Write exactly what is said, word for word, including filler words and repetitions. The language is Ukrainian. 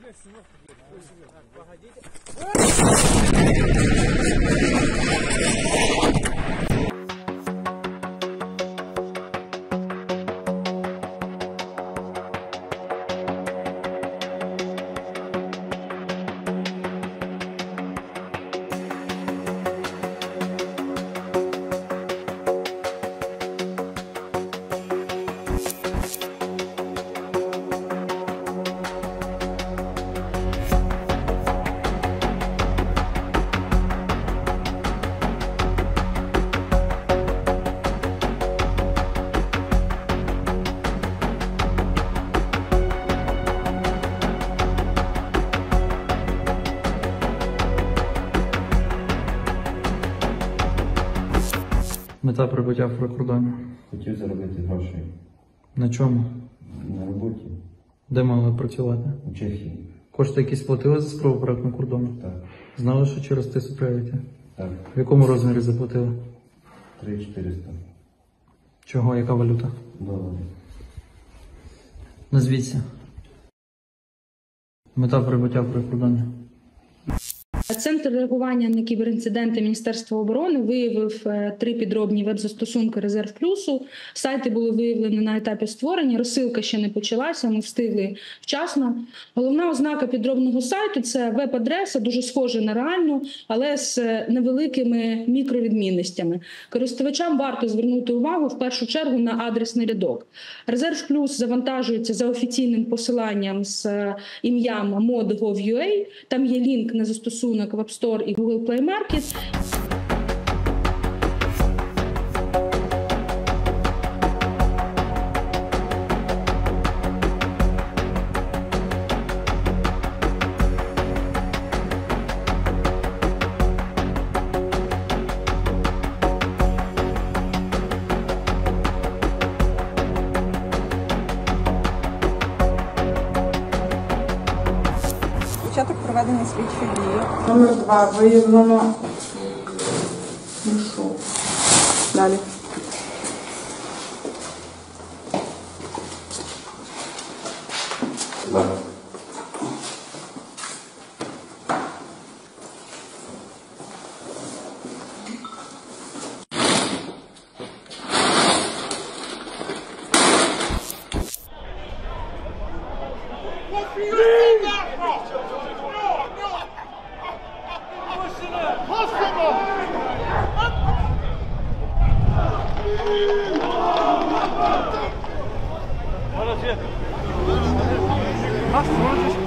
Мета прибуття в прикордонні. Хотів заробити гроші. На чому? На роботі. Де мали працювати? У Чехії. Кошти якісь платили за справу перетину кордону? Так. Знали, що через тису проявите? Так. В якому розмірі заплатили? три чотириста. Чого? Яка валюта? Доларів. Назвіться. Мета прибуття в прикордонні. Центр реагування на кіберінциденти Міністерства оборони виявив три підробні веб-застосунки «Резерв Плюсу». Сайти були виявлені на етапі створення, розсилка ще не почалася, ми встигли вчасно. Головна ознака підробного сайту – це веб-адреса, дуже схожа на реальну, але з невеликими мікровідмінностями. Користувачам варто звернути увагу в першу чергу на адресний рядок. «Резерв Плюс» завантажується за офіційним посиланням з ім'ям mod точка gov точка ua. Там є лінк на застосунок в App Store і Google Play Market. Початок проведення слідчої дії. Номер два. Виявлено. Пішов. Далі. Так. Hast du